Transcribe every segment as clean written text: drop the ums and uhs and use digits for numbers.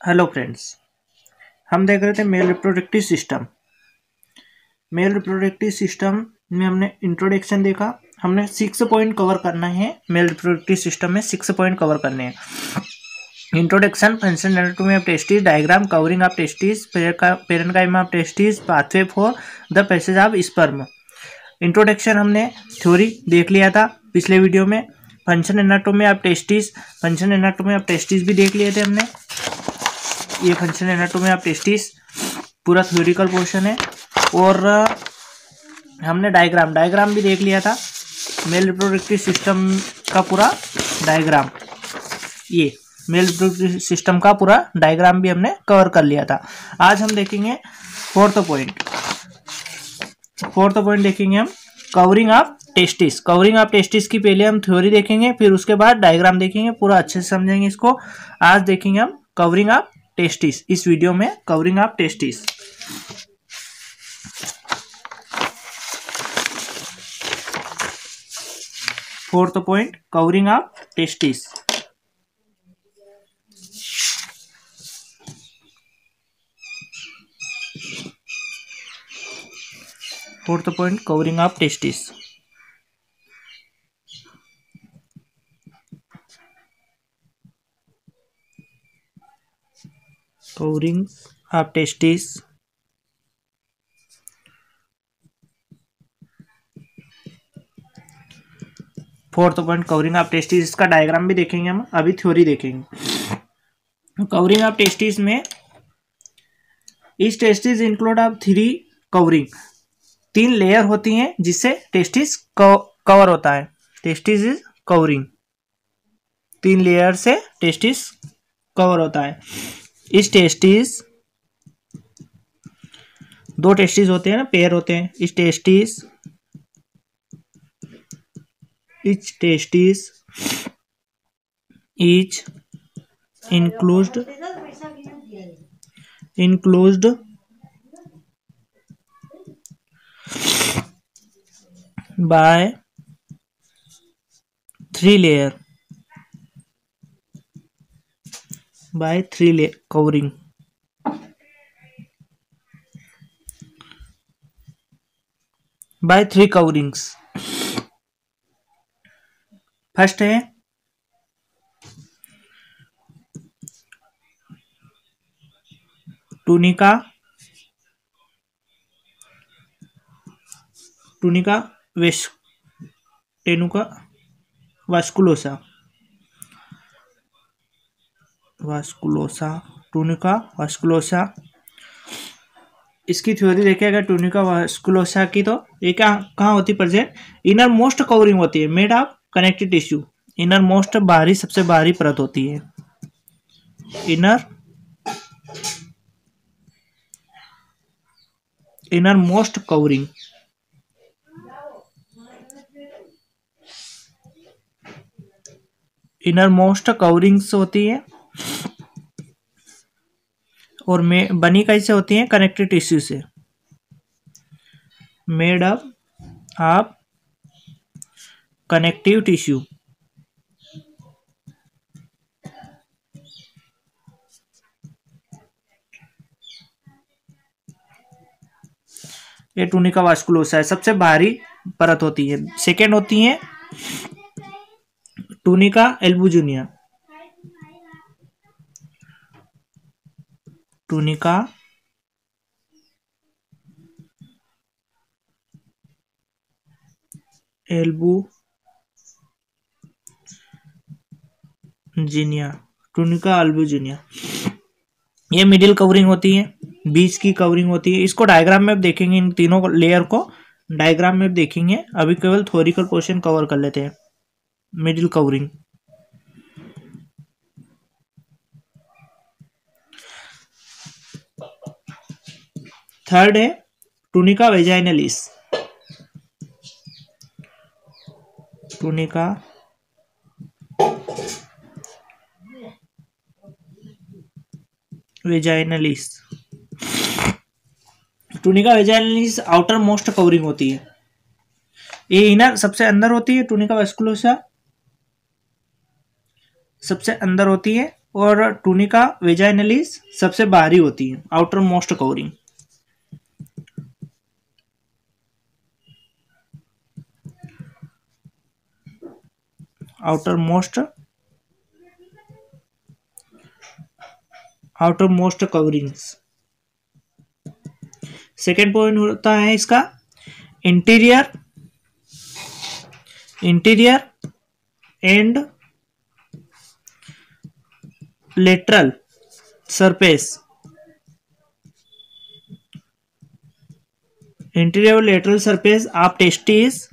Hello friends, हम देख रहे थे male reproductive system. Male reproductive system में हमने इंट्रोडक्शन देखा। हमने 6 पॉइंट कवर करना है। मेल रिप्रोडक्टिव सिस्टम में 6 पॉइंट कवर करने हैं। Introduction, function, anatomy of testis, diagram, covering of testis, parenchyma of testis, pathway for the passage of sperm. Introduction हमने थ्योरी देख लिया था पिछले वीडियो में। फंक्शन एनाटॉमी ऑफ टेस्टिस भी देख लिए थे हमने। ये फंक्शन एनाटॉमी ऑफ टेस्टिस पूरा थ्योरिकल पोर्शन है। और हमने डायग्राम भी देख लिया था। मेल रिप्रोडक्टिव सिस्टम का पूरा डायग्राम, ये मेल रिप्रोडक्टिव सिस्टम का पूरा डायग्राम भी हमने कवर कर लिया था। आज हम देखेंगे फोर्थ पॉइंट देखेंगे हम covering of testis. Covering of testis की पहले हम थ्योरी देखेंगे, फिर उसके बाद डायग्राम देखेंगे, पूरा अच्छे से समझेंगे इसको। आज देखेंगे हम कवरिंग ऑफ टेस्टिस। इस वीडियो में covering of testis. Fourth point covering of testis. Fourth point covering of testis. Covering of testis. Fourth point covering of testis. इसका डायग्राम भी देखेंगे हम, अभी थ्योरी देखेंगे। कवरिंग ऑफ टेस्टिस में इस testis include of 3 covering. 3 layer होती हैं जिससे टेस्टिस कवर होता है। Testis is covering. 3 लेयर से टेस्टिस कवर होता है। इस टेस्टिस 2 टेस्टिस होते हैं ना, पेयर होते हैं। इस testis each enclosed by 3 layer covering. by 3 coverings. First है टूनिका वास्कुलोसा। Tunica vasculosa. इसकी थ्योरी देखें अगर टूनिका वास्कुलोसा की, तो ये कहाँ होती है प्रेजेंट? इनर मोस्ट कवरिंग होती है, made of connective tissue. Inner most बाहरी, सबसे बाहरी परत होती है। Inner most covering. Inner most coverings होती है। और बनी कैसे होती है? कनेक्टिव टिश्यू से। Made up of connective tissue. ये टूनिका वास्कुलोसा है, सबसे बाहरी परत होती है। सेकेंड होती है टूनिका एल्बुजिनिया। Tunica albuginea. ये मिडिल कवरिंग होती है, बीच की कवरिंग होती है। इसको डायग्राम में देखेंगे, इन तीनों लेयर को डायग्राम में देखेंगे। अभी केवल थ्योरिकल पोर्शन कवर कर लेते हैं। Middle covering. थर्ड है tunica vaginalis. Tunica vaginalis. Tunica vaginalis outer most covering होती है। ये इनर सबसे अंदर होती है। टूनिका वास्कुलोसा सबसे अंदर होती है और टूनिका वेजाइनलिस सबसे बाहरी होती है, outer most covering. Outer most coverings. Second point होता है इसका interior and lateral surface. Interior और lateral surface of testis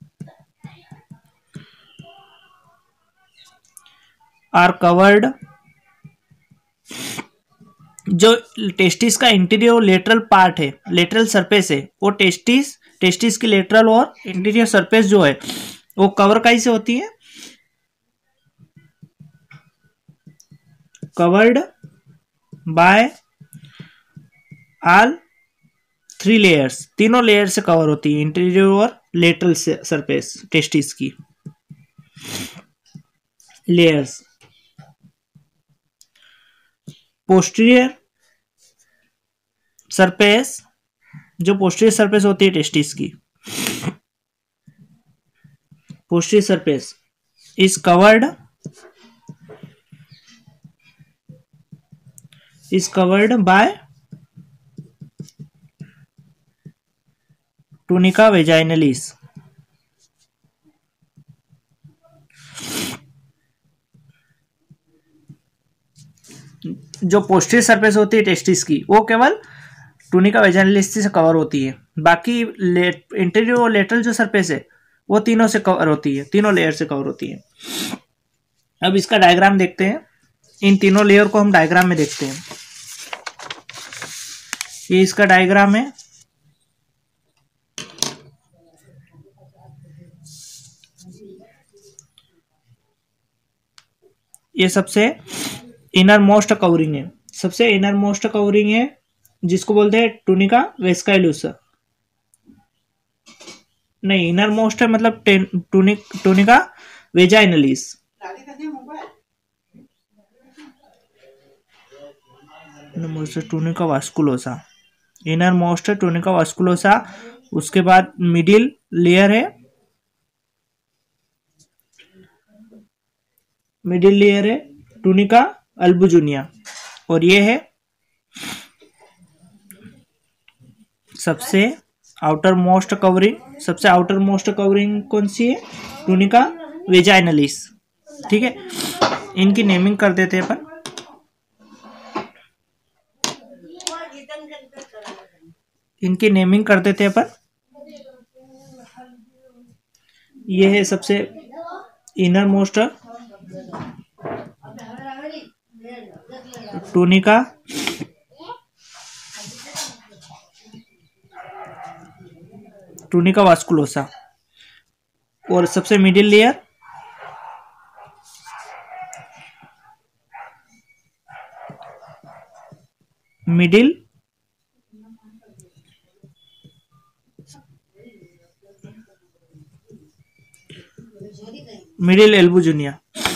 are covered. जो टेस्टिस का इंटीरियर और लेटरल पार्ट है, लेटरल सरफेस है, वो टेस्टिस की लेटरल और इंटीरियर सरफेस जो है वो कवर कैसे होती है? कवर्ड बाय ऑल 3 लेयर्स, तीनों लेयर से कवर होती है, इंटीरियर और लेटरल सरफेस टेस्टिस की लेयर्स। पोस्टीरियर सरफेस, जो पोस्टीरियर सरफेस होती है टेस्टिस की, posterior surface is covered by tunica vaginalis. जो पोस्टीरियर सरफेस होती है टेस्टिस की वो केवल टूनिका वेजाइनलिस से कवर होती है, बाकी इंटीरियर और लेटरल जो सरफेस है वो तीनों से कवर होती है, तीनों लेयर से कवर होती है। अब इसका डायग्राम देखते हैं, इन तीनों लेयर को हम डायग्राम में देखते हैं। ये इसका डायग्राम है। ये सबसे इनर मोस्ट कवरिंग है, सबसे इनर मोस्ट कवरिंग है जिसको बोलते हैं टूनिका वेस्काइलुस। नहीं, इनर मोस्ट है मतलब tunica vaginalis. Tunica vasculosa, inner most है टूनिका वास्कुलोसा। उसके बाद मिडिल लेयर है, टूनिका अल्बुजिनिया, और ये है सबसे आउटर मोस्ट कवरिंग कौन सी है? Tunica vaginalis. ठीक है, इनकी नेमिंग कर देते हैं अपन। ये है सबसे इनर मोस्ट टूनिका वास्कुलोसा, और सबसे मिडिल लेयर मिडिल एल्बुजिनिया।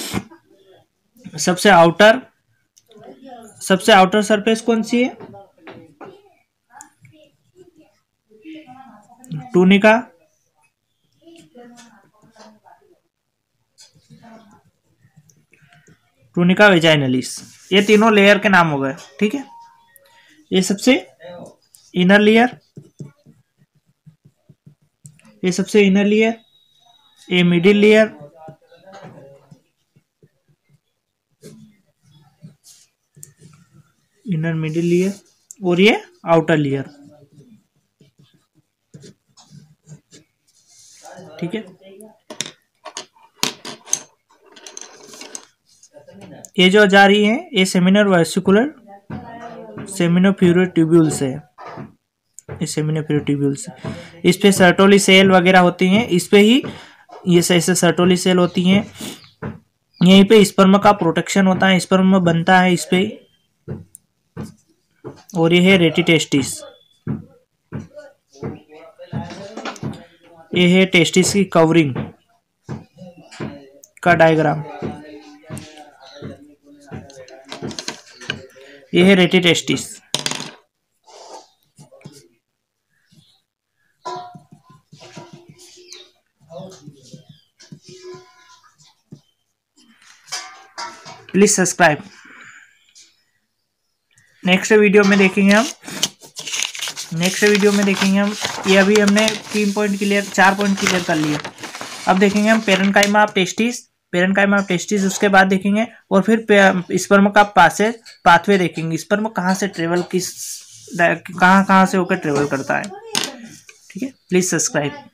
सबसे आउटर सरफेस कौन सी है? Tunica vaginalis. ये तीनों लेयर के नाम हो गए। ठीक है, ये सबसे इनर लेयर, ये middle layer, inner middle layer, और ये आउटर लेयर। ठीक है, ये जो जा रही है ये सेमिनर फ्यूरर ट्यूब्यूल्स है। इस पे सर्टोली सेल वगैरह होती हैं, इस पे ही ये ऐसे सर्टोली सेल होती हैं। यहीं पे स्पर्म का प्रोटेक्शन होता है, स्पर्म बनता है इस पे। और ये है रेटिटेस्टिस, ये है टेस्टिस की कवरिंग का डायग्राम। ये है rete testis. Please subscribe. Next video में देखेंगे हम ये अभी हमने 3 पॉइंट क्लियर 4 पॉइंट क्लियर कर लिए। अब देखेंगे हम पेरेन्काइमा ऑफ टेस्टिस, उसके बाद देखेंगे और फिर स्पर्म का पाथवे देखेंगे, स्पर्म कहाँ से ट्रेवल कहाँ से होकर ट्रेवल करता है। ठीक है, प्लीज सब्सक्राइब।